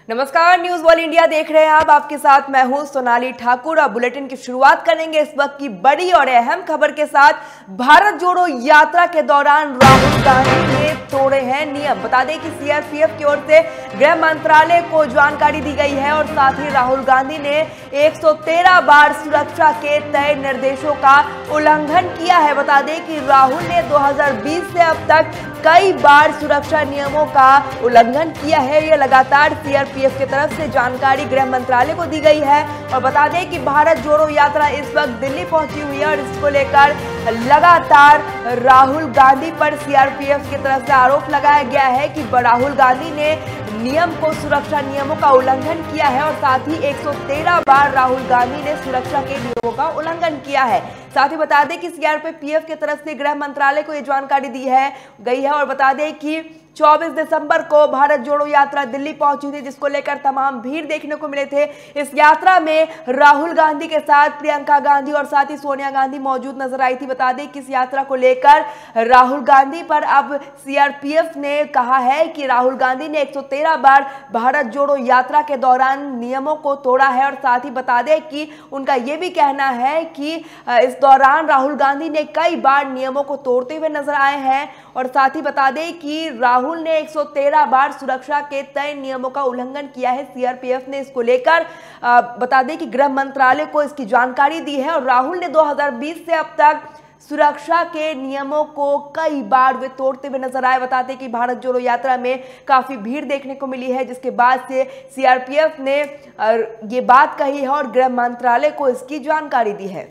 नमस्कार, news world India देख रहे हैं आप। आपके साथ मैं हूं सोनाली ठाकुर। अब बुलेटिन की शुरुआत करेंगे इस वक्त की बड़ी और अहम खबर के साथ। भारत जोड़ो यात्रा के दौरान राहुल गांधी ने तोड़े हैं नियम। बता दें कि सीआरपीएफ की ओर से गृह मंत्रालय को जानकारी दी गई है और साथ ही राहुल गांधी ने 113 बार सुरक्षा के तय निर्देशों का उल्लंघन किया है। बता दें कि राहुल ने 2020 से अब तक कई बार सुरक्षा नियमों का उल्लंघन किया है। यह लगातार सीआरपीएफ की तरफ से जानकारी गृह मंत्रालय को दी गई है। और बता दें कि भारत जोड़ो यात्रा इस वक्त दिल्ली पहुंची हुई है और इसको लेकर लगातार राहुल गांधी पर सीआरपीएफ की तरफ से आरोप लगाया गया है कि राहुल गांधी ने सुरक्षा नियमों का उल्लंघन किया है और साथ ही 113 बार राहुल गांधी ने सुरक्षा के नियमों का उल्लंघन किया है। साथ ही बता दें कि सीआरपीएफ की तरफ से गृह मंत्रालय को यह जानकारी दी गई है और बता दें कि 24 दिसंबर को भारत जोड़ो यात्रा दिल्ली पहुंची थी, जिसको लेकर तमाम भीड़ देखने को मिले थे। इस यात्रा में राहुल गांधी के साथ प्रियंका गांधी और साथ ही सोनिया गांधी मौजूद नजर आई थी। बता दें कि इस यात्रा को लेकर राहुल गांधी पर अब सीआरपीएफ ने कहा है कि राहुल गांधी ने 113 बार भारत जोड़ो यात्रा के दौरान नियमों को तोड़ा है। और साथ ही बता दें कि उनका यह भी कहना है कि इस दौरान राहुल गांधी ने कई बार नियमों को तोड़ते हुए नजर आए हैं। और साथ ही बता दें कि राहुल ने 113 बार सुरक्षा के तय नियमों का उल्लंघन किया है। सीआरपीएफ ने इसको लेकर बता दें कि गृह मंत्रालय को इसकी जानकारी दी है। और राहुल ने 2020 से अब तक सुरक्षा के नियमों को कई बार वे तोड़ते हुए नजर आए। बताते कि भारत जोड़ो यात्रा में काफी भीड़ देखने को मिली है, जिसके बाद से सीआरपीएफ ने ये बात कही है और गृह मंत्रालय को इसकी जानकारी दी है।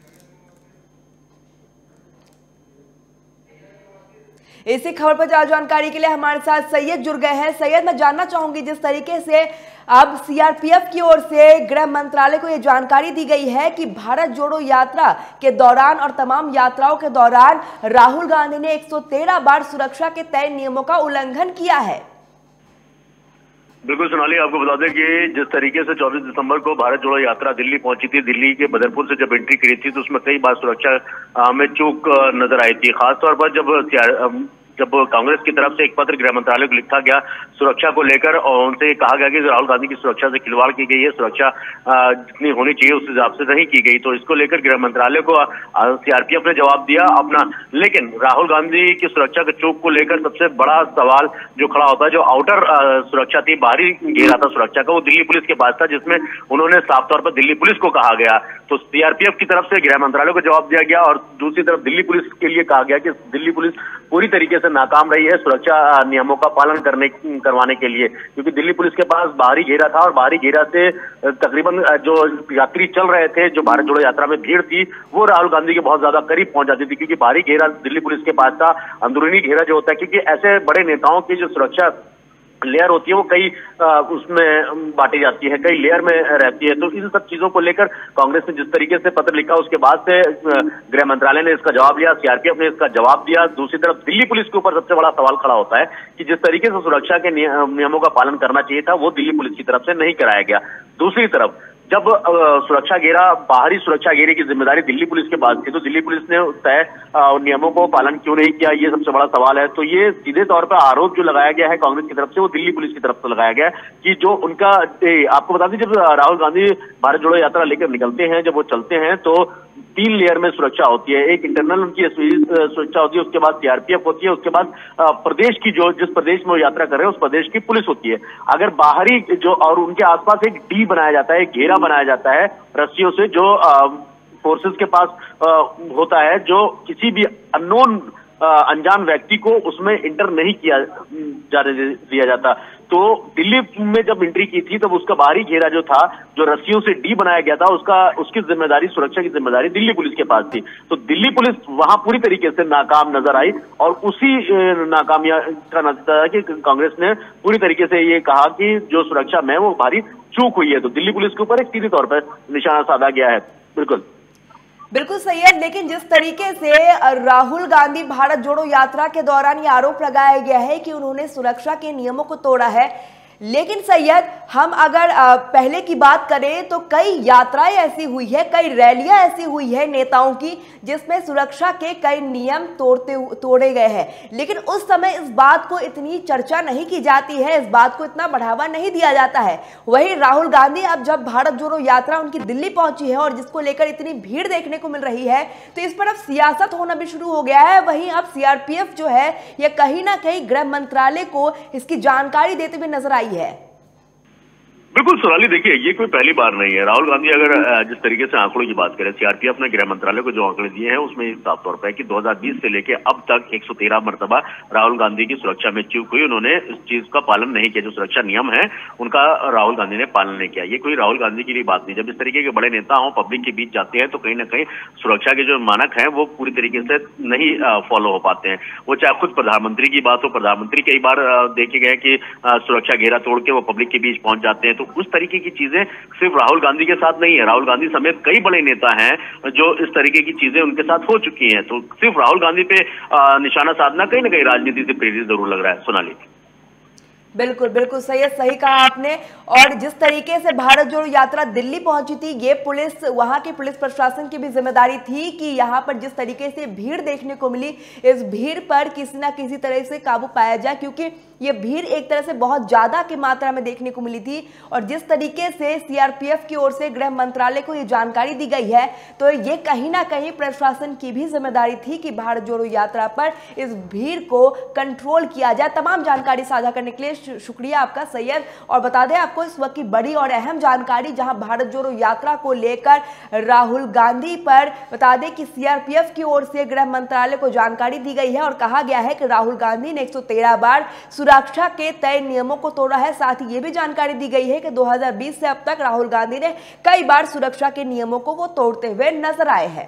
इसी खबर पर ज्यादा जानकारी के लिए हमारे साथ सैयद जुड़ गए हैं। सैयद, मैं जानना चाहूंगी, जिस तरीके से अब सीआरपीएफ की ओर से गृह मंत्रालय को यह जानकारी दी गई है कि भारत जोड़ो यात्रा के दौरान और तमाम यात्राओं के दौरान राहुल गांधी ने 113 बार सुरक्षा के तय नियमों का उल्लंघन किया है। बिल्कुल सोनाली, आपको बता दें कि जिस तरीके से 24 दिसंबर को भारत जोड़ो यात्रा दिल्ली पहुंची थी, दिल्ली के बदरपुर से जब एंट्री करी थी तो उसमें कई बार सुरक्षा में चूक नजर आई थी। खासतौर पर जब कांग्रेस की तरफ से एक पत्र गृह मंत्रालय को लिखा गया सुरक्षा को लेकर और उनसे कहा गया कि राहुल गांधी की सुरक्षा से खिलवाड़ की गई है, सुरक्षा जितनी होनी चाहिए उस हिसाब से नहीं की गई, तो इसको लेकर गृह मंत्रालय को सीआरपीएफ ने जवाब दिया अपना। लेकिन राहुल गांधी की सुरक्षा के चूक को लेकर सबसे बड़ा सवाल जो खड़ा होता है, जो आउटर सुरक्षा थी, बाहरी घेरा था सुरक्षा का, वो दिल्ली पुलिस के पास था, जिसमें उन्होंने साफ तौर पर दिल्ली पुलिस को कहा गया। तो सीआरपीएफ की तरफ से गृह मंत्रालय को जवाब दिया गया और दूसरी तरफ दिल्ली पुलिस के लिए कहा गया कि दिल्ली पुलिस पूरी तरीके से नाकाम रही है सुरक्षा नियमों का पालन करवाने के लिए, क्योंकि दिल्ली पुलिस के पास बाहरी घेरा था और बाहरी घेरा से तकरीबन जो यात्री चल रहे थे, जो भारत जोड़ो यात्रा में भीड़ थी, वो राहुल गांधी के बहुत ज्यादा करीब पहुंच जाती थी, क्योंकि बाहरी घेरा दिल्ली पुलिस के पास था। अंदरूनी घेरा जो होता है, क्योंकि ऐसे बड़े नेताओं की जो सुरक्षा लेयर होती है वो कई उसमें बांटी जाती है, कई लेयर में रहती है। तो इन सब चीजों को लेकर कांग्रेस ने जिस तरीके से पत्र लिखा, उसके बाद से गृह मंत्रालय ने इसका जवाब लिया, सीआरपीएफ ने इसका जवाब दिया। दूसरी तरफ दिल्ली पुलिस के ऊपर सबसे बड़ा सवाल खड़ा होता है कि जिस तरीके से सुरक्षा के नियमों का पालन करना चाहिए था, वो दिल्ली पुलिस की तरफ से नहीं कराया गया। दूसरी तरफ जब सुरक्षा घेरा, बाहरी सुरक्षा घेरे की जिम्मेदारी दिल्ली पुलिस के पास थी, तो दिल्ली पुलिस ने तय नियमों को पालन क्यों नहीं किया, ये सबसे बड़ा सवाल है। तो ये सीधे तौर पर आरोप जो लगाया गया है कांग्रेस की तरफ से, वो दिल्ली पुलिस की तरफ से लगाया गया है कि जो उनका आपको बता दें, जब राहुल गांधी भारत जोड़ो यात्रा लेकर निकलते हैं, जब वो चलते हैं तो 3 लेयर में सुरक्षा होती है। एक इंटरनल उनकी सुरक्षा होती है, उसके बाद सीआरपीएफ होती है, उसके बाद प्रदेश की जिस प्रदेश में वो यात्रा कर रहे हैं उस प्रदेश की पुलिस होती है। अगर बाहरी जो और उनके आसपास एक डी बनाया जाता है, एक घेरा बनाया जाता है रस्सियों से, जो फोर्सेस के पास होता है, जो किसी भी अननोन अनजान व्यक्ति को उसमें इंटर नहीं किया जाने दिया जाता। तो दिल्ली में जब एंट्री की थी तब उसका बाहरी घेरा जो था, जो रस्सियों से डी बनाया गया था, उसकी जिम्मेदारी, सुरक्षा की जिम्मेदारी दिल्ली पुलिस के पास थी। तो दिल्ली पुलिस वहां पूरी तरीके से नाकाम नजर आई और उसी नाकामिया का नतीजा है कि कांग्रेस ने पूरी तरीके से ये कहा कि जो सुरक्षा में वो भारी चूक हुई है। तो दिल्ली पुलिस के ऊपर एक सीधे तौर पर निशाना साधा गया है। बिल्कुल सैयद, लेकिन जिस तरीके से राहुल गांधी भारत जोड़ो यात्रा के दौरान ये आरोप लगाया गया है कि उन्होंने सुरक्षा के नियमों को तोड़ा है, लेकिन सैयद, हम अगर पहले की बात करें तो कई यात्राएं ऐसी हुई है, कई रैलियां ऐसी हुई है नेताओं की जिसमें सुरक्षा के कई नियम तोड़े गए हैं, लेकिन उस समय इस बात को इतनी चर्चा नहीं की जाती है, इस बात को इतना बढ़ावा नहीं दिया जाता है। वहीं राहुल गांधी अब जब भारत जोड़ो यात्रा उनकी दिल्ली पहुंची है और जिसको लेकर इतनी भीड़ देखने को मिल रही है, तो इस पर अब सियासत होना भी शुरू हो गया है। वहीं अब सीआरपीएफ जो है यह कहीं ना कहीं गृह मंत्रालय को इसकी जानकारी देते हुए नजर आई है। बिल्कुल सोनाली, देखिए ये कोई पहली बार नहीं है। राहुल गांधी अगर जिस तरीके से आंकड़ों की बात करें, सीआरपीएफ ने गृह मंत्रालय को जो आंकड़े दिए हैं उसमें साफ तौर पर है कि 2020 से लेकर अब तक 113 मरतबा राहुल गांधी की सुरक्षा में चूक हुई। उन्होंने इस चीज का पालन नहीं किया, जो सुरक्षा नियम है उनका राहुल गांधी ने पालन नहीं किया। ये कोई राहुल गांधी के लिए बात नहीं। जब इस तरीके के बड़े नेता हों, पब्लिक के बीच जाते हैं, तो कहीं ना कहीं सुरक्षा के जो मानक हैं वो पूरी तरीके से नहीं फॉलो हो पाते हैं। वो चाहे खुद प्रधानमंत्री की बात हो, प्रधानमंत्री कई बार देखे गए कि सुरक्षा घेरा तोड़ के वो पब्लिक के बीच पहुंच जाते हैं। तो उस तरीके की चीजें सिर्फ राहुल गांधी के साथ नहीं है, राहुल गांधी समेत कई बड़े नेता हैं जो इस तरीके की चीजें उनके साथ हो चुकी हैं। तो सिर्फ राहुल गांधी पे निशाना साधना कहीं ना कहीं राजनीति से प्रेरित जरूर लग रहा है सोनाली। बिल्कुल बिल्कुल सैयद, सही कहा आपने। और जिस तरीके से भारत जोड़ो यात्रा दिल्ली पहुंची थी, ये पुलिस, वहां के पुलिस प्रशासन की भी जिम्मेदारी थी कि यहां पर जिस तरीके से भीड़ देखने को मिली, इस भीड़ पर किसी ना किसी तरह से काबू पाया जाए, क्योंकि ये भीड़ एक तरह से बहुत ज्यादा की मात्रा में देखने को मिली थी। और जिस तरीके से सीआरपीएफ की ओर से गृह मंत्रालय को ये जानकारी दी गई है, तो ये कहीं ना कहीं प्रशासन की भी जिम्मेदारी थी कि भारत जोड़ो यात्रा पर इस भीड़ को कंट्रोल किया जाए। तमाम जानकारी साझा करने के लिए शुक्रिया आपका सैयद। और बता दें आपको इस वक्त की बड़ी और अहम जानकारी, जहां भारत जोड़ो यात्रा को लेकर राहुल गांधी पर बता दें कि सीआरपीएफ की ओर से गृह मंत्रालय को जानकारी दी गई है और कहा गया है कि राहुल गांधी ने 113 बार सुरक्षा के तय नियमों को तोड़ा है। साथ ही यह भी जानकारी दी गई है कि 2020 से अब तक राहुल गांधी ने कई बार सुरक्षा के नियमों को वो तोड़ते हुए नजर आए हैं।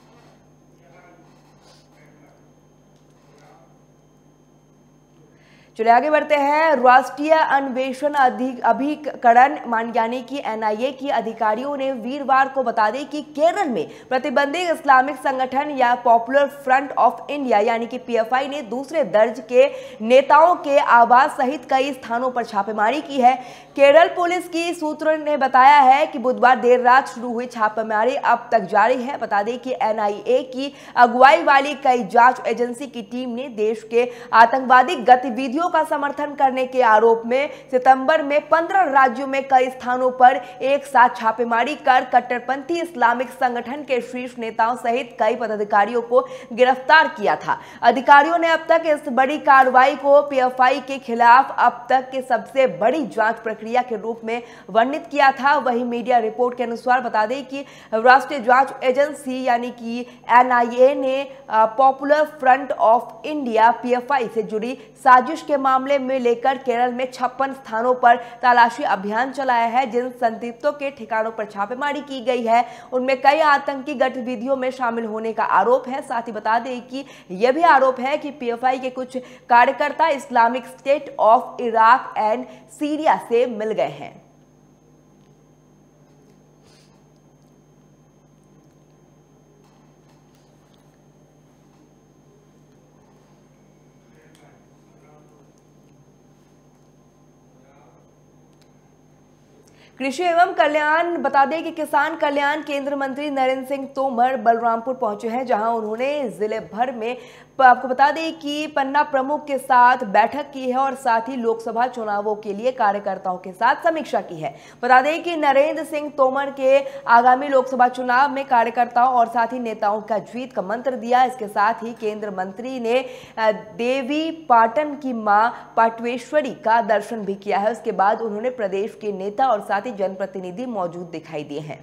चलिए आगे बढ़ते हैं। राष्ट्रीय अन्वेषण अभिकरण यानी कि एनआईए की अधिकारियों ने वीरवार को बता दें कि केरल में प्रतिबंधित इस्लामिक संगठन या पॉपुलर फ्रंट ऑफ इंडिया यानी कि पीएफआई ने दूसरे दर्ज के नेताओं के आवास सहित कई स्थानों पर छापेमारी की है। केरल पुलिस की सूत्रों ने बताया है कि बुधवार देर रात शुरू हुई छापेमारी अब तक जारी है। बता दें कि एनआईए की अगुवाई वाली कई जांच एजेंसी की टीम ने देश के आतंकवादी गतिविधियों का समर्थन करने के आरोप में सितंबर में 15 राज्यों में कई स्थानों पर एक साथ छापेमारी कर कट्टरपंथी इस्लामिक संगठन के शीर्ष नेताओं सहित कई पदाधिकारियों को गिरफ्तार किया था। अधिकारियों ने अब तक इस बड़ी कार्रवाई को पीएफआई के खिलाफ अब तक के सबसे बड़ी जांच प्रक्रिया के रूप में वर्णित किया था। वहीं मीडिया रिपोर्ट के अनुसार बता दें कि राष्ट्रीय जांच एजेंसी यानी कि एनआईए ने Popular Front of India PFI से जुड़ी साजिश के मामले में लेकर केरल में 56 स्थानों पर तलाशी अभियान चलाया है। जिन संदिग्धों के ठिकानों पर छापेमारी की गई है उनमें कई आतंकी गतिविधियों में शामिल होने का आरोप है। साथ ही बता दें कि यह भी आरोप है कि पीएफआई के कुछ कार्यकर्ता Islamic State of Iraq and Syria से मिल गए हैं। कृषि एवं कल्याण बता दें कि किसान कल्याण केंद्र मंत्री नरेंद्र सिंह तोमर बलरामपुर पहुंचे हैं, जहां उन्होंने जिले भर में आपको बता दें कि पन्ना प्रमुख के साथ बैठक की है और साथ ही लोकसभा चुनावों के लिए कार्यकर्ताओं के साथ समीक्षा की है। बता दें कि नरेंद्र सिंह तोमर के आगामी लोकसभा चुनाव में कार्यकर्ताओं और साथ ही नेताओं का जीत का मंत्र दिया। इसके साथ ही केंद्र मंत्री ने देवी पाटन की मां पाटवेश्वरी का दर्शन भी किया है। उसके बाद उन्होंने प्रदेश के नेता और साथ ही जनप्रतिनिधि मौजूद दिखाई दिए हैं।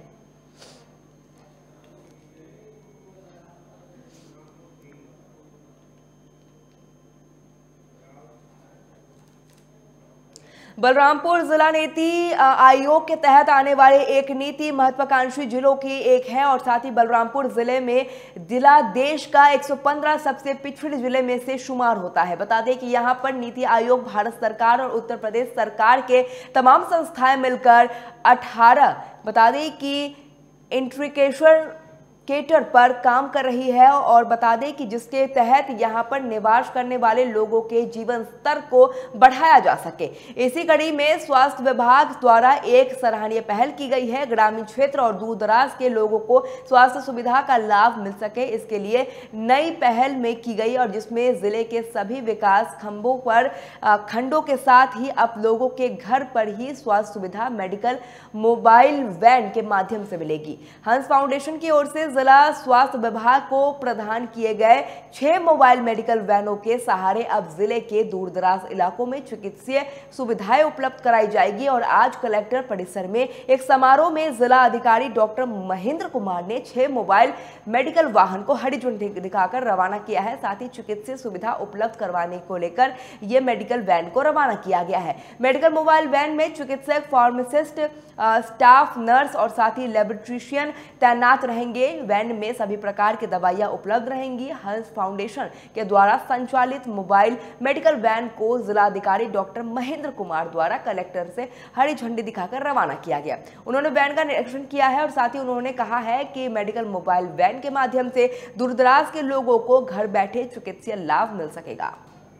बलरामपुर जिला नीति आयोग के तहत आने वाले एक नीति महत्वाकांक्षी जिलों की एक है और साथ ही बलरामपुर जिले में जिला देश का 115 सबसे पिछड़े जिले में से शुमार होता है। बता दें कि यहां पर नीति आयोग भारत सरकार और उत्तर प्रदेश सरकार के तमाम संस्थाएं मिलकर 18 बता दें कि इंट्रीकेशन केटर पर काम कर रही है और बता दें कि जिसके तहत यहां पर निवास करने वाले लोगों के जीवन स्तर को बढ़ाया जा सके। इसी कड़ी में स्वास्थ्य विभाग द्वारा एक सराहनीय पहल की गई है। ग्रामीण क्षेत्र और दूर दराज के लोगों को स्वास्थ्य सुविधा का लाभ मिल सके, इसके लिए नई पहल में की गई और जिसमें जिले के सभी विकास खंडों के साथ ही अब लोगों के घर पर ही स्वास्थ्य सुविधा मेडिकल मोबाइल वैन के माध्यम से मिलेगी। हंस फाउंडेशन की ओर से जिला स्वास्थ्य विभाग को प्रदान किए गए 6 मोबाइल मेडिकल वैनों के सहारे अब जिले के दूरदराज इलाकों में चिकित्सीय सुविधाएं उपलब्ध कराई जाएगी। और आज कलेक्टर परिसर में एक समारोह में जिला अधिकारी डॉक्टर महेंद्र कुमार ने 6 मोबाइल मेडिकल वाहन को हरी झंडी दिखाकर रवाना किया है। साथ ही चिकित्सीय सुविधा उपलब्ध करवाने को लेकर यह मेडिकल वैन को रवाना किया गया है। मेडिकल मोबाइल वैन में चिकित्सक, फार्मासिस्ट, स्टाफ, नर्स और साथ ही लैबोरेट्रिशियन तैनात रहेंगे। वैन में सभी प्रकार की दवाइयां उपलब्ध रहेंगी। हंस फाउंडेशन के द्वारा संचालित मोबाइल मेडिकल वैन को जिलाधिकारी डॉक्टर महेंद्र कुमार द्वारा कलेक्टर से हरी झंडी दिखाकर रवाना किया गया। उन्होंने वैन का निरीक्षण किया है और साथ ही उन्होंने कहा है कि मेडिकल मोबाइल वैन के माध्यम से दूरदराज के लोगों को घर बैठे चिकित्सीय लाभ मिल सकेगा।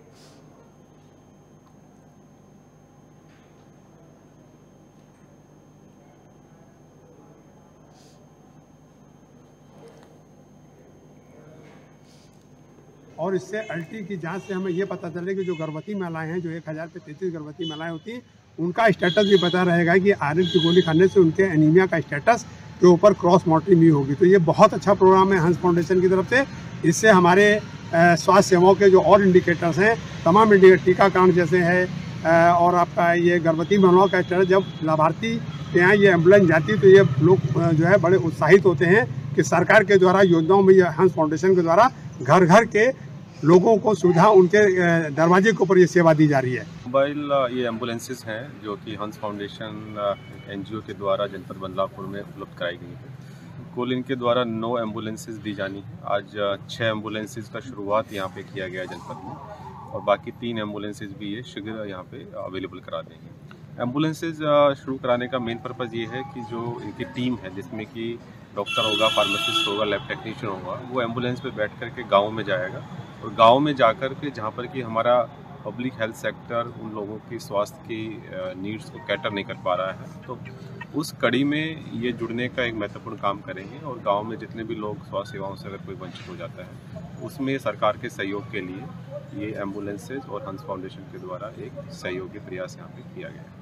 और इससे अल्टी की जांच से हमें ये पता चले कि जो गर्भवती महिलाएं हैं, जो 1000 पे 33 गर्भवती महिलाएं होती हैं, उनका स्टेटस भी पता रहेगा कि आयरन की गोली खाने से उनके एनीमिया का स्टेटस के ऊपर क्रॉस मॉनिटरिंग नहीं होगी। तो ये बहुत अच्छा प्रोग्राम है हंस फाउंडेशन की तरफ से। इससे हमारे स्वास्थ्य सेवाओं के जो और इंडिकेटर्स हैं, तमाम इंडिकेटर, टीकाकरण जैसे है और आपका ये गर्भवती महिलाओं का स्टेटस, जब लाभार्थी के यहाँ ये एम्बुलेंस जाती है तो ये लोग जो है बड़े उत्साहित होते हैं कि सरकार के द्वारा योजनाओं में ये हंस फाउंडेशन के द्वारा घर घर के लोगों को सुविधा उनके दरवाजे के ऊपर ये सेवा दी जा रही है। मोबाइल ये एम्बुलेंसेस हैं जो कि हंस फाउंडेशन एनजीओ के द्वारा जनपद बदलापुर में उपलब्ध कराई गई है। कुल इनके द्वारा 9 एम्बुलेंसेस दी जानी है। आज 6 एम्बुलेंसेस का शुरुआत यहाँ पे किया गया जनपद में और बाकी 3 एम्बुलेंसेस भी ये शीघ्र यहाँ पे अवेलेबल करा देंगे। एम्बुलेंसेस शुरू कराने का मेन पर्पज़ ये है कि जो इनकी टीम है, जिसमें कि डॉक्टर होगा, फार्मासिस्ट होगा, लैब टेक्नीशियन होगा, वो एम्बुलेंस पे बैठ कर के गाँव में जाएगा और गांव में जाकर के जहां पर कि हमारा पब्लिक हेल्थ सेक्टर उन लोगों की स्वास्थ्य की नीड्स को कैटर नहीं कर पा रहा है, तो उस कड़ी में ये जुड़ने का एक महत्वपूर्ण काम करेंगे। और गांव में जितने भी लोग स्वास्थ्य सेवाओं से अगर कोई वंचित हो जाता है, उसमें सरकार के सहयोग के लिए ये एम्बुलेंसेज और हंस फाउंडेशन के द्वारा एक सहयोगी प्रयास यहाँ पे किया गया है।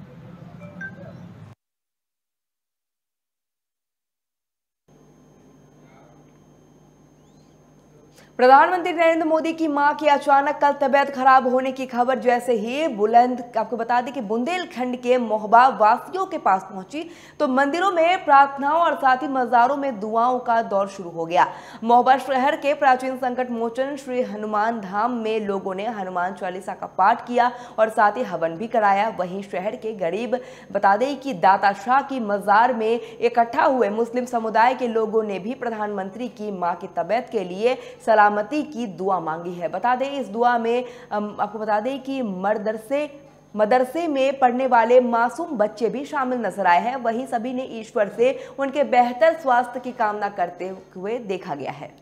प्रधानमंत्री नरेंद्र मोदी की मां की अचानक कल तबियत खराब होने की खबर जैसे ही आपको बता दें कि बुंदेलखंड के मोहबा वासियों के पास पहुंची तो मंदिरों में प्रार्थनाओं और साथ ही मज़ारों में दुआओं का दौर शुरू हो गया। मोहबा शहर के प्राचीन संकट मोचन श्री हनुमान धाम में लोगों ने हनुमान चालीसा का पाठ किया और साथ ही हवन भी कराया। वहीं शहर के गरीब बता दें कि दाता शाह की मजार में इकट्ठा हुए मुस्लिम समुदाय के लोगों ने भी प्रधानमंत्री की मां की तबियत के लिए सलामती की दुआ मांगी है। बता दें इस दुआ में आपको बता दें कि मदरसे में पढ़ने वाले मासूम बच्चे भी शामिल नजर आए हैं। वहीं सभी ने ईश्वर से उनके बेहतर स्वास्थ्य की कामना करते हुए देखा गया है।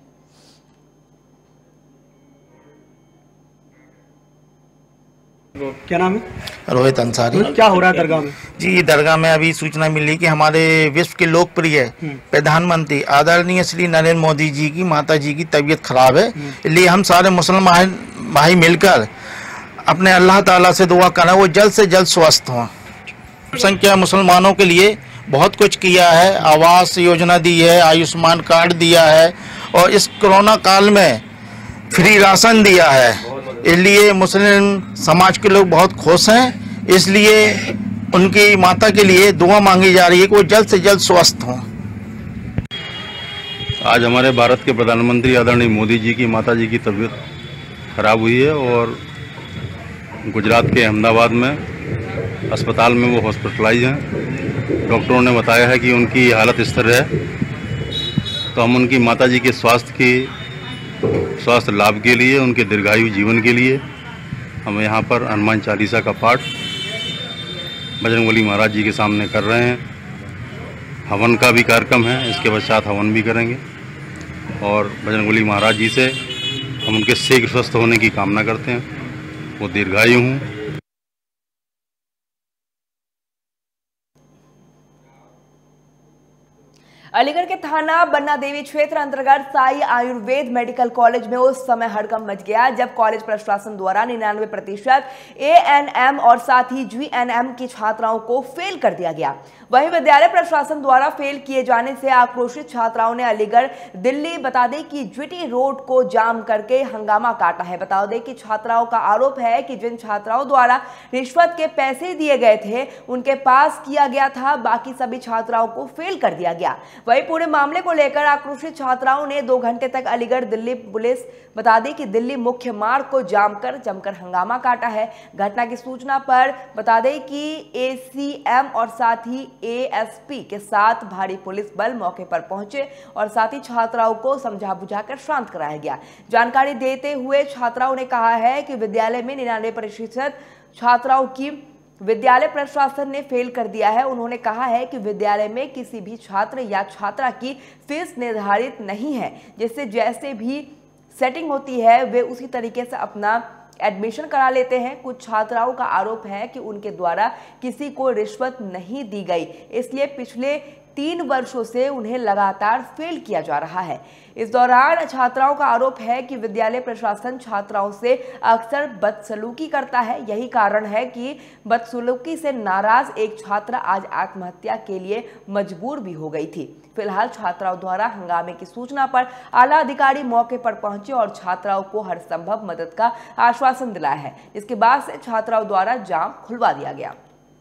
क्या नाम है? रोहित अंसारी। क्या हो रहा है दरगाह में? जी, दरगाह में अभी सूचना मिली कि हमारे विश्व के लोकप्रिय प्रधानमंत्री आदरणीय श्री नरेंद्र मोदी जी की माता जी की तबीयत खराब है, इसलिए हम सारे मुसलमान भाई मिलकर अपने अल्लाह ताला से दुआ करें वो जल्द से जल्द स्वस्थ हों। संख्या मुसलमानों के लिए बहुत कुछ किया है, आवास योजना दी है, आयुष्मान कार्ड दिया है और इस कोरोना काल में फ्री राशन दिया है, इसलिए मुस्लिम समाज के लोग बहुत खुश हैं। इसलिए उनकी माता के लिए दुआ मांगी जा रही है कि वो जल्द से जल्द स्वस्थ हों। आज हमारे भारत के प्रधानमंत्री आदरणीय मोदी जी की माता जी की तबीयत खराब हुई है और गुजरात के अहमदाबाद में अस्पताल में वो हॉस्पिटलाइज हैं। डॉक्टरों ने बताया है कि उनकी हालत स्थिर है, तो हम उनकी माता जी के स्वास्थ्य लाभ के लिए, उनके दीर्घायु जीवन के लिए हम यहाँ पर हनुमान चालीसा का पाठ बजरंगबली महाराज जी के सामने कर रहे हैं। हवन का भी कार्यक्रम है, इसके पश्चात हवन भी करेंगे और बजरंगबली महाराज जी से हम उनके शीघ्र स्वस्थ होने की कामना करते हैं। वो दीर्घायु हों। अलीगढ़ के थाना बन्ना देवी क्षेत्र अंतर्गत साई आयुर्वेद मेडिकल कॉलेज में उस समय हड़कंप मच गया जब कॉलेज प्रशासन द्वारा 99% ANM और साथ ही GNM की छात्राओं को फेल कर दिया गया। वहीं विद्यालय प्रशासन द्वारा फेल किए जाने से आक्रोशित छात्राओं ने अलीगढ़ दिल्ली बता दें कि GT रोड को जाम करके हंगामा काटा है। बता दें कि छात्राओं का आरोप है कि जिन छात्राओं द्वारा रिश्वत के पैसे दिए गए थे उनके पास किया गया था, बाकी सभी छात्राओं को फेल कर दिया गया। वहीं पूरे मामले को लेकर आक्रोशित छात्राओं ने 2 घंटे तक अलीगढ़ दिल्ली पुलिस बता दें कि दिल्ली मुख्य मार्ग को जाम कर जमकर हंगामा काटा है। घटना की सूचना पर बता दें कि ACM और साथ ही ASP के साथ भारी पुलिस बल मौके पर पहुंचे और साथ ही छात्राओं को समझा बुझाकर शांत कराया गया। जानकारी देते हुए छात्राओं ने कहा है कि विद्यालय में 99% छात्राओं की विद्यालय प्रशासन ने फेल कर दिया है। उन्होंने कहा है कि विद्यालय में किसी भी छात्र या छात्रा की फीस निर्धारित नहीं है, जिससे जैसे भी सेटिंग होती है वे उसी तरीके से अपना एडमिशन करा लेते हैं। कुछ छात्राओं का आरोप है कि उनके द्वारा किसी को रिश्वत नहीं दी गई, इसलिए पिछले 3 वर्षों से उन्हें लगातार फेल किया जा रहा है। इस दौरान छात्राओं का आरोप है कि विद्यालय प्रशासन छात्राओं से अक्सर बदसलूकी करता है। यही कारण है कि बदसलूकी से नाराज एक छात्रा आज आत्महत्या के लिए मजबूर भी हो गई थी। फिलहाल छात्राओं द्वारा हंगामे की सूचना पर आला अधिकारी मौके पर पहुंचे और छात्राओं को हर संभव मदद का आश्वासन दिलाया है, जिसके बाद से छात्राओं द्वारा जाम खुलवा दिया गया।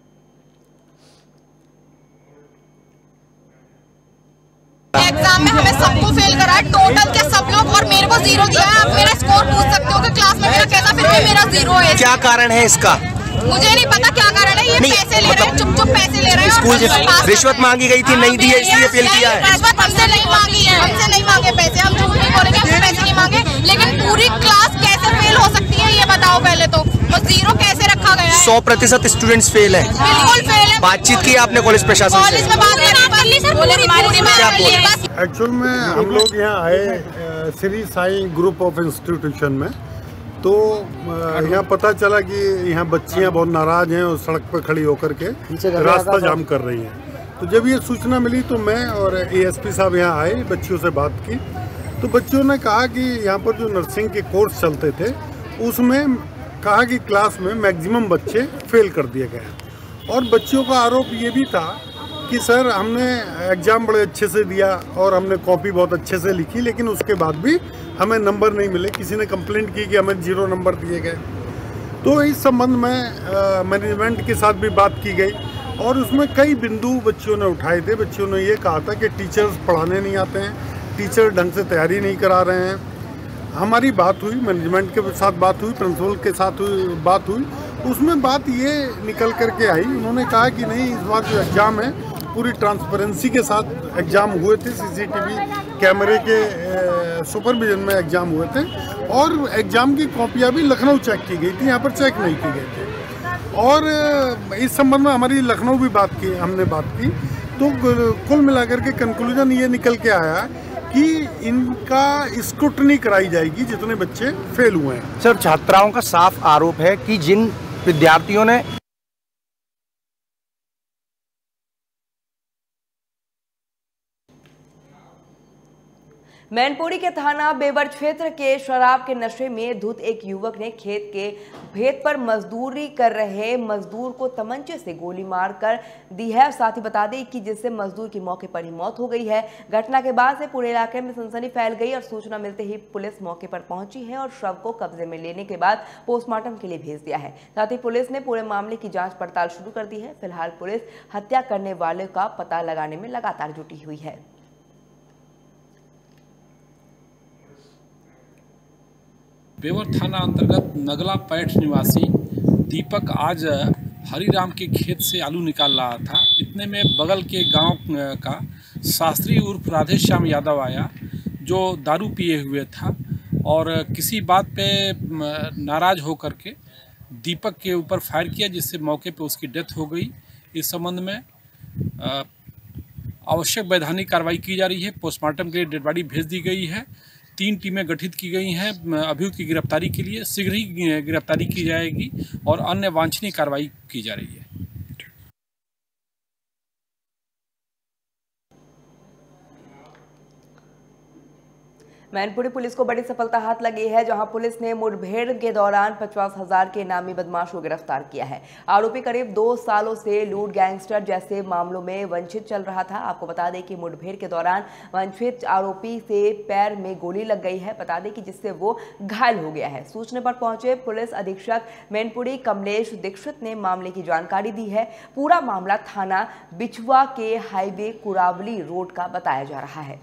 एग्जाम में हमें सबको फेल करा है, टोटल के सब लोग, और मेरे को 0 दिया है। आप मेरा स्कोर पूछ सकते हो कि क्लास में मेरा कैसा, फिर भी मेरा 0 है। क्या कारण है इसका? मुझे नहीं पता क्या कारण है। ये पैसे ले रहे हैं, चुप चुप पैसे ले रहे हैं। स्कूल रिश्वत मांगी गई थी, नहीं दी है, इसलिए फेल किया है। रिश्वत हमसे नहीं मांगी है, हमसे नहीं मांगे पैसे, हम झूठ नहीं बोलेंगे, हमसे पैसे नहीं मांगे। लेकिन पूरी क्लास कैसे फेल हो सकती है ये बताओ पहले तो 0 कैसे रखा गया है? 100% स्टूडेंट्स फेल है। बिल्कुल फेल है। बातचीत की आपने कॉलेज प्रशासन से? कॉलेज में बात कर ली सर, पूरी एक्चुअल में हम लोग यहाँ आए Shri Sai group of institution में, तो यहाँ पता चला कि यहाँ बच्चियाँ बहुत नाराज हैं और सड़क पर खड़ी होकर के रास्ता जाम कर रही हैं। तो जब ये सूचना मिली तो मैं और ASP साहब यहाँ आए, बच्चियों से बात की। तो बच्चियों ने कहा कि यहाँ पर जो नर्सिंग के कोर्स चलते थे उसमें कहा कि क्लास में मैक्सिमम बच्चे फेल कर दिए गए। और बच्चियों का आरोप ये भी था कि सर हमने एग्ज़ाम बड़े अच्छे से दिया और हमने कॉपी बहुत अच्छे से लिखी, लेकिन उसके बाद भी हमें नंबर नहीं मिले। किसी ने कंप्लेंट की कि हमें 0 नंबर दिए गए। तो इस संबंध में मैनेजमेंट के साथ भी बात की गई और उसमें कई बिंदु बच्चियों ने उठाए थे। बच्चियों ने ये कहा था कि टीचर्स पढ़ाने नहीं आते हैं, टीचर ढंग से तैयारी नहीं करा रहे हैं। हमारी बात हुई, मैनेजमेंट के साथ बात हुई, प्रिंसिपल के साथ बात हुई, उसमें बात ये निकल करके आई। उन्होंने कहा कि नहीं, इस बार जो एग्ज़ाम है पूरी ट्रांसपेरेंसी के साथ एग्ज़ाम हुए थे, CCTV कैमरे के सुपरविजन में एग्ज़ाम हुए थे और एग्ज़ाम की कॉपियाँ भी लखनऊ चेक की गई थी, यहाँ पर चेक नहीं की गई थी। और इस संबंध में हमारी लखनऊ भी हमने बात की, तो कुल मिलाकर के कंक्लूजन ये निकल के आया कि इनका स्क्रूटनी कराई जाएगी जितने बच्चे फेल हुए हैं। सर, छात्राओं का साफ आरोप है कि जिन विद्यार्थियों ने मैनपुरी के थाना बेवर क्षेत्र के शराब के नशे में धुत एक युवक ने खेत के भेद पर मजदूरी कर रहे मजदूर को तमंचे से गोली मारकर दी है। साथ ही बता दें कि जिससे मजदूर की मौके पर ही मौत हो गई है। घटना के बाद से पूरे इलाके में सनसनी फैल गई और सूचना मिलते ही पुलिस मौके पर पहुंची है और शव को कब्जे में लेने के बाद पोस्टमार्टम के लिए भेज दिया है। साथ ही पुलिस ने पूरे मामले की जाँच पड़ताल शुरू कर दी है। फिलहाल पुलिस हत्या करने वाले का पता लगाने में लगातार जुटी हुई है। बेवर थाना अंतर्गत नगला पैठ निवासी दीपक आज हरिराम के खेत से आलू निकाल रहा था। इतने में बगल के गांव का शास्त्री उर्फ राधेश्याम यादव आया, जो दारू पिए हुए था और किसी बात पे नाराज होकर के दीपक के ऊपर फायर किया, जिससे मौके पे उसकी डेथ हो गई। इस संबंध में आवश्यक वैधानिक कार्रवाई की जा रही है। पोस्टमार्टम के लिए डेड बॉडी भेज दी गई है। 3 टीमें गठित की गई हैं अभियुक्त की गिरफ्तारी के लिए। शीघ्र ही गिरफ्तारी की जाएगी और अन्य वांछनीय कार्रवाई की जा रही है। मैनपुरी पुलिस को बड़ी सफलता हाथ लगी है, जहां पुलिस ने मुठभेड़ के दौरान 50,000 के इनामी बदमाश को गिरफ्तार किया है। आरोपी करीब 2 सालों से लूट, गैंगस्टर जैसे मामलों में वंचित चल रहा था। आपको बता दें कि मुठभेड़ के दौरान वंचित आरोपी से पैर में गोली लग गई है, बता दें कि जिससे वो घायल हो गया है। सूचना पर पहुंचे पुलिस अधीक्षक मैनपुरी कमलेश दीक्षित ने मामले की जानकारी दी है। पूरा मामला थाना बिछुआ के हाईवे कुरावली रोड का बताया जा रहा है।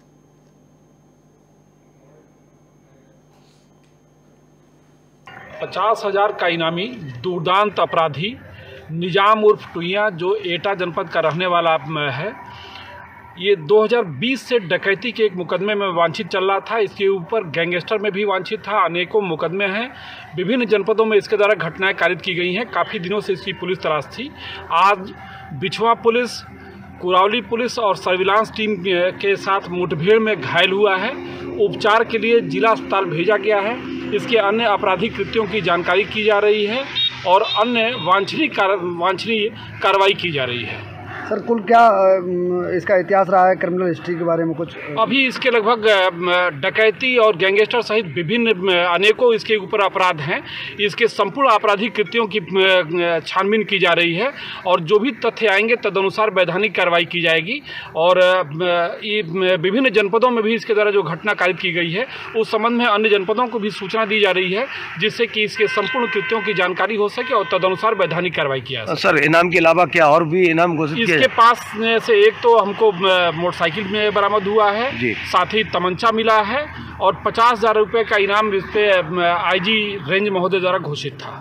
$50,000 का इनामी दुर्दांत अपराधी निजाम उर्फ टुइया, जो एटा जनपद का रहने वाला है, ये 2020 से डकैती के एक मुकदमे में वांछित चल रहा था। इसके ऊपर गैंगस्टर में भी वांछित था। अनेकों मुकदमे हैं, विभिन्न जनपदों में इसके द्वारा घटनाएं कारित की गई हैं। काफ़ी दिनों से इसकी पुलिस तलाश थी। आज बिछुआ पुलिस, कुरावली पुलिस और सर्विलांस टीम के साथ मुठभेड़ में घायल हुआ है। उपचार के लिए जिला अस्पताल भेजा गया है। इसके अन्य आपराधिक कृत्यों की जानकारी की जा रही है और अन्य वांछनीय कार्रवाई की जा रही है। सर, कुल क्या इसका इतिहास रहा है, क्रिमिनल हिस्ट्री के बारे में कुछ? अभी इसके लगभग डकैती और गैंगस्टर सहित विभिन्न अनेकों इसके ऊपर अपराध हैं। इसके संपूर्ण आपराधिक कृत्यों की छानबीन की जा रही है और जो भी तथ्य आएंगे तदनुसार वैधानिक कार्रवाई की जाएगी। और विभिन्न जनपदों में भी इसके द्वारा जो घटना कारित की गई है, उस संबंध में अन्य जनपदों को भी सूचना दी जा रही है, जिससे कि इसके संपूर्ण कृत्यों की जानकारी हो सके और तदनुसार वैधानिक कार्रवाई किया जाए। सर, इनाम के अलावा क्या और भी इनाम घोषित के पास से एक तो हमको मोटरसाइकिल में बरामद हुआ है, साथ ही तमंचा मिला है और 50,000 रुपये का इनाम इस पे आईजी रेंज महोदय द्वारा घोषित था।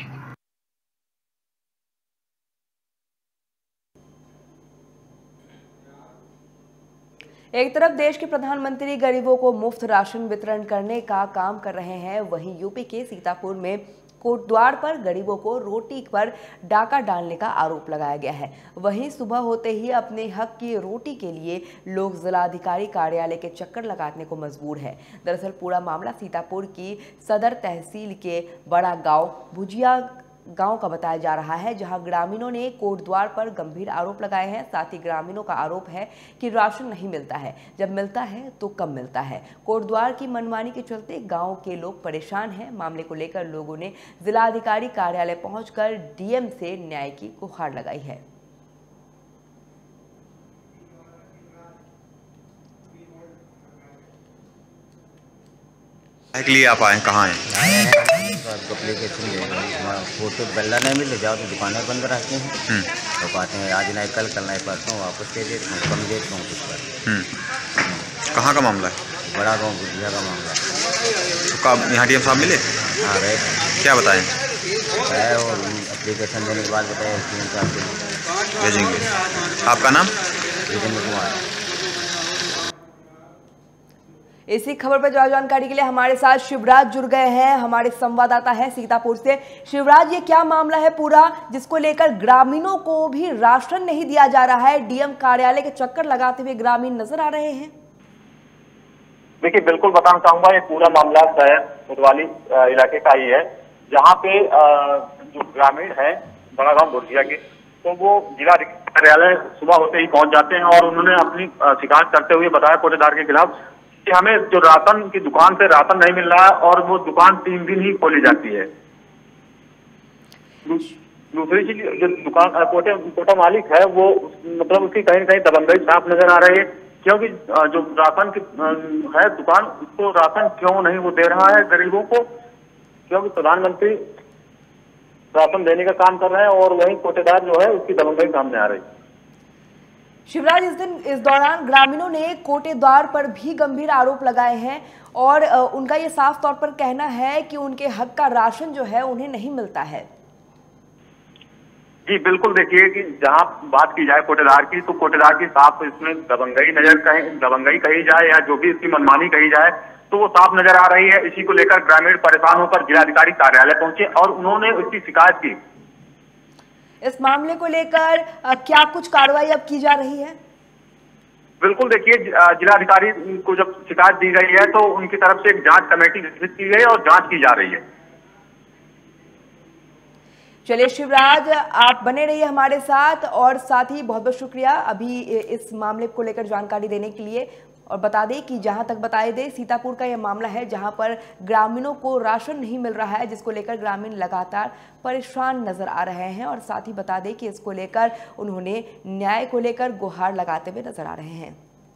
एक तरफ देश के प्रधानमंत्री गरीबों को मुफ्त राशन वितरण करने का काम कर रहे हैं, वहीं यूपी के सीतापुर में कोटद्वार पर गरीबों को रोटी पर डाका डालने का आरोप लगाया गया है। वहीं सुबह होते ही अपने हक की रोटी के लिए लोग जिलाधिकारी कार्यालय के चक्कर लगाने को मजबूर है। दरअसल पूरा मामला सीतापुर की सदर तहसील के बड़ा गांव भुजिया गांव का बताया जा रहा है, जहां ग्रामीणों ने कोटद्वार पर गंभीर आरोप लगाए हैं। साथ ही ग्रामीणों का आरोप है कि राशन नहीं मिलता है, जब मिलता है तो कम मिलता है। कोटद्वार की मनमानी के चलते गांव के लोग परेशान हैं। मामले को लेकर लोगों ने जिलाधिकारी कार्यालय पहुंचकर डीएम से न्याय की गुहार लगाई है। के लिए आप आए, कहाँ हैं? फोटो बल्ला नहीं मिले, जाओ तो दुकानें बंद रहती हैं। तो कहते हैं आज नहीं कल नहीं परसों वापस दे देता हूँ, कम देता हूँ कुछ पर। कहाँ का मामला है? बड़ा गाँव भुजिया का मामला। तो कब यहाँ डीएम साहब मिले? हाँ रहे। क्या बताएं? है और एप्लीकेशन देने के बाद बताया डीएम साहब को भेजेंगे। आपका नाम? जितेंद्र कुमार। इसी खबर पर ज्यादा जानकारी के लिए हमारे साथ शिवराज जुड़ गए हैं, हमारे संवाददाता है सीतापुर से। शिवराज, ये क्या मामला है पूरा, जिसको लेकर ग्रामीणों को भी राशन नहीं दिया जा रहा है? डीएम कार्यालय के चक्कर लगाते हुए ग्रामीण नजर आ रहे हैं। देखिए, बिल्कुल बताना चाहूंगा, ये पूरा मामला शहर कोतवाली इलाके का ही है, जहाँ पे जो ग्रामीण है बड़ा गाँव भुजिया के, तो वो जिला कार्यालय सुबह होते ही पहुंच जाते हैं और उन्होंने अपनी शिकायत करते हुए बताया कोटेदार के खिलाफ कि हमें जो राशन की दुकान से राशन नहीं मिल रहा है और वो दुकान 3 दिन ही खोली जाती है। दूसरी चीज, जो दुकान कोटा मालिक है वो मतलब उसकी कहीं न कहीं दबंगई साफ नजर आ रही है, क्योंकि जो राशन की है दुकान, उसको राशन क्यों नहीं वो दे रहा है गरीबों को, क्योंकि प्रधानमंत्री राशन देने का काम कर रहे हैं और वही कोटेदार जो है उसकी दबंगई सामने आ रही है। शिवराज, इस दौरान ग्रामीणों ने कोटेद्वार पर भी गंभीर आरोप लगाए हैं और उनका ये साफ तौर पर कहना है कि उनके हक का राशन जो है उन्हें नहीं मिलता है। जी बिल्कुल, देखिए कि जहां बात की जाए कोटेदार की, तो कोटेदार की साफ इसमें दबंगई कही जाए या जो भी इसकी मनमानी कही जाए, तो वो साफ नजर आ रही है। इसी को लेकर ग्रामीण परेशान होकर जिलाधिकारी कार्यालय पहुंचे और उन्होंने उसकी शिकायत की। इस मामले को लेकर क्या कुछ कार्रवाई अब की जा रही है? बिल्कुल, देखिए जिलाधिकारी को जब शिकायत दी गई है तो उनकी तरफ से एक जांच कमेटी गठित की गई है और जांच की जा रही है। चलिए शिवराज, आप बने रहिए हमारे साथ और साथ ही बहुत बहुत शुक्रिया अभी इस मामले को लेकर जानकारी देने के लिए। और बता दें कि जहां तक बताए दे सीतापुर का यह मामला है जहां पर ग्रामीणों को राशन नहीं मिल रहा है, जिसको लेकर ग्रामीण लगातार परेशान नजर आ रहे हैं। और साथ ही बता दें कि इसको लेकर उन्होंने न्याय को लेकर गुहार लगाते हुए नजर आ रहे हैं।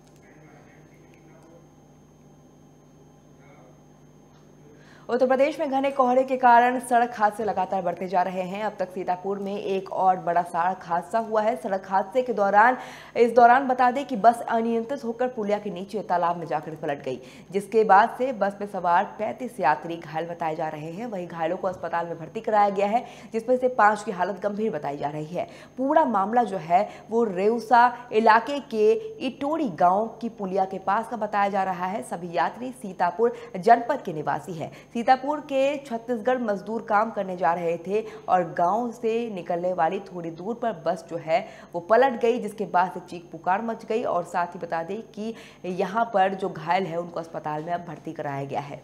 उत्तर प्रदेश में घने कोहरे के कारण सड़क हादसे लगातार बढ़ते जा रहे हैं। अब तक सीतापुर में एक और बड़ा सड़क हादसा हुआ है। सड़क हादसे के दौरान बता दें कि बस अनियंत्रित होकर पुलिया के नीचे तालाब में जाकर पलट गई, जिसके बाद से बस में सवार 35 यात्री घायल बताए जा रहे हैं। वहीं घायलों को अस्पताल में भर्ती कराया गया है, जिसमें से 5 की हालत गंभीर बताई जा रही है। पूरा मामला जो है वो रेउसा इलाके के इटोड़ी गाँव की पुलिया के पास का बताया जा रहा है। सभी यात्री सीतापुर जनपद के निवासी है। सीतापुर के छत्तीसगढ़ मजदूर काम करने जा रहे थे और गांव से निकलने वाली थोड़ी दूर पर बस जो है वो पलट गई, जिसके बाद से चीख पुकार मच गई। और साथ ही बता दें कि यहां पर जो घायल है उनको अस्पताल में अब भर्ती कराया गया है।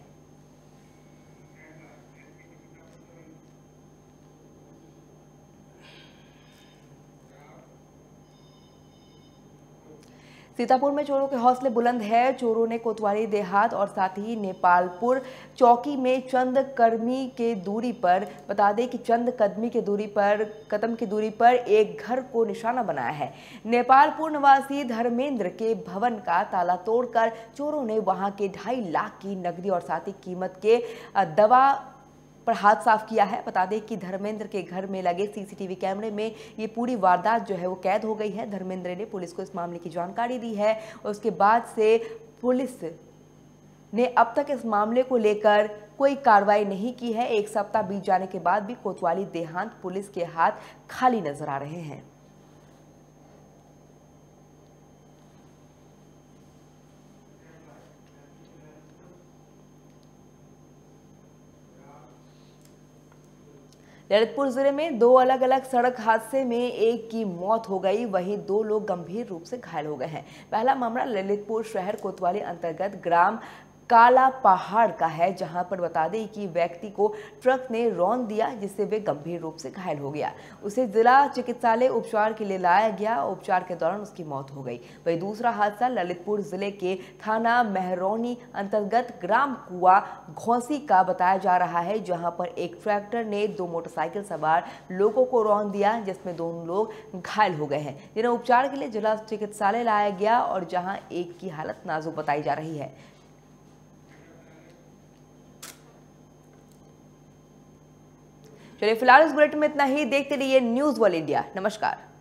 सीतापुर में चोरों के हौसले बुलंद है। चोरों ने कोतवाली देहात और साथ ही नेपालपुर चौकी में चंद कदमी की दूरी पर बता दें कि कदम की दूरी पर एक घर को निशाना बनाया है। नेपालपुर निवासी धर्मेंद्र के भवन का ताला तोड़कर चोरों ने वहां के 2.5 लाख की नकदी और साथ ही कीमत के दवा पर हाथ साफ किया है। बता दें कि धर्मेंद्र के घर में लगे सीसीटीवी कैमरे में ये पूरी वारदात जो है वो कैद हो गई है। धर्मेंद्र ने पुलिस को इस मामले की जानकारी दी है और उसके बाद से पुलिस ने अब तक इस मामले को लेकर कोई कार्रवाई नहीं की है। 1 सप्ताह बीत जाने के बाद भी कोतवाली देहात पुलिस के हाथ खाली नजर आ रहे हैं। ललितपुर जिले में 2 अलग अलग सड़क हादसे में एक की मौत हो गई, वहीं 2 लोग गंभीर रूप से घायल हो गए हैं। पहला मामला ललितपुर शहर कोतवाली अंतर्गत ग्राम काला पहाड़ का है, जहां पर बता दें कि व्यक्ति को ट्रक ने रौंद दिया, जिससे वे गंभीर रूप से घायल हो गया। उसे जिला चिकित्सालय उपचार के लिए लाया गया। उपचार के दौरान उसकी मौत हो गई। वहीं दूसरा हादसा ललितपुर जिले के थाना मेहरौनी अंतर्गत ग्राम कुआ घोंसी का बताया जा रहा है, जहां पर एक ट्रैक्टर ने 2 मोटरसाइकिल सवार लोगों को रौंद दिया, जिसमें 2 लोग घायल हो गए हैं, जिन्हें उपचार के लिए जिला चिकित्सालय लाया गया और जहां एक की हालत नाजुक बताई जा रही है। चलिए फिलहाल इस बुलेटिन में इतना ही। देखते रहिए न्यूज़ वर्ल्ड इंडिया। नमस्कार।